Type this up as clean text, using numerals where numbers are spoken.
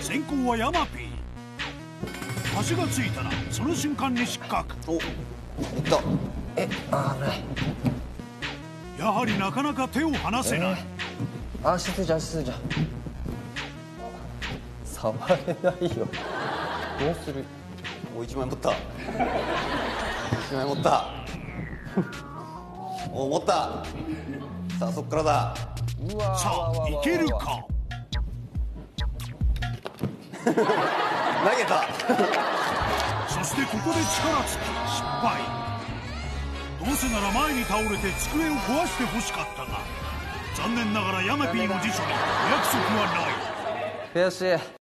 先行はヤマピー。足がついたらその瞬間に失格。 お、いった。危ない。 やはりなかなか手を離せない。 足ついちゃう、足ついちゃう。触れないよ。どうする。お、1枚持った。1枚持った。お、持った。さあ、そっからだ。 さあ、いけるか。 投げた。 そしてここで力尽き失敗。どうせなら前に倒れて机を壊してほしかったが、残念ながらヤマピーの辞書にお約束はない。 悔しい。